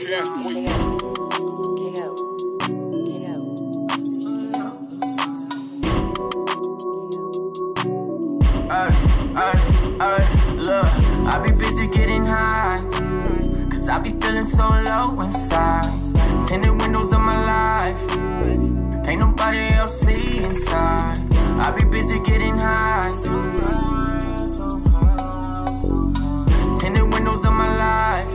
ass boy. Look, I be busy getting high, cause I be feeling so low inside. Tinted windows of my life, ain't nobody else see inside. I be busy getting high, tinted windows of my life.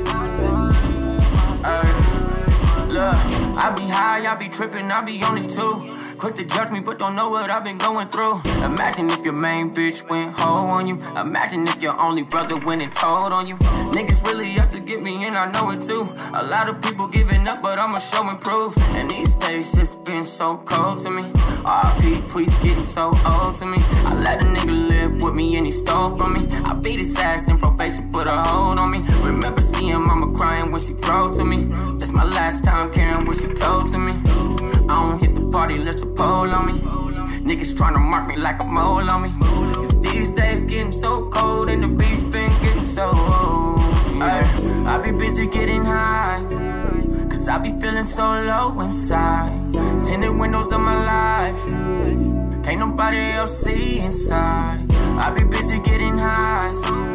Look, I be high, I be tripping, I be on it too. Quick to judge me, but don't know what I've been going through. Imagine if your main bitch went hoe on you. Imagine if your only brother went and told on you. Niggas really out to get me, and I know it too. A lot of people giving up, but I'ma show and prove. And these days just been so cold to me. RP tweets getting so old to me. I let a nigga live with me and he stole from me. I beat his ass in probation, put a hold on me. Remember seeing mama crying when she drove to me. That's my last time caring what she told to me. I don't hit the party unless the pole on me. Niggas tryna mark me like a mole on me. Cause these days getting so cold and the beats been getting so old. I be busy getting high, cause I be feeling so low inside. Tinted windows of my life, can't nobody else see inside. I be busy getting high,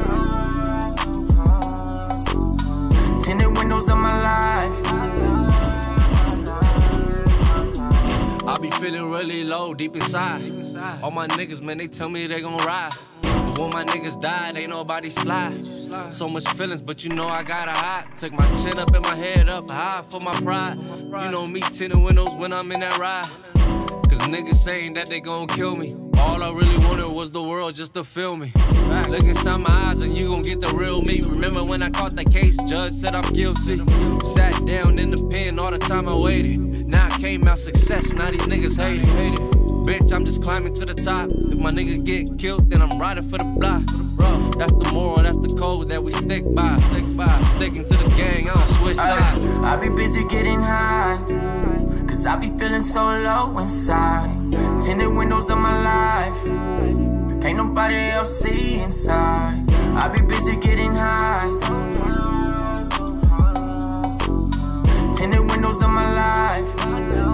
tinted windows of my life. I be feeling really low, deep inside. All my niggas, man, they tell me they gon' ride. But when my niggas died, ain't nobody slide. So much feelings, but you know I gotta hide. Took my chin up and my head up high for my pride. You know me, tinted windows when I'm in that ride. Cause niggas saying that they gon' kill me. All I really wanted was the world just to feel me. Look inside my eyes and you gon' get the real me. Remember when I caught that case, judge said I'm guilty. Sat down in the pen all the time I waited. Now I came out success, now these niggas hate it. Bitch, I'm just climbing to the top. If my niggas get killed, then I'm riding for the block. That's the moral, that's the code that we stick by. Sticking to the gang, I don't switch sides. I be busy getting high, cause I be feeling so low inside. Tinted windows of my life, can't nobody else see inside. I be busy getting high, tinted windows of my life.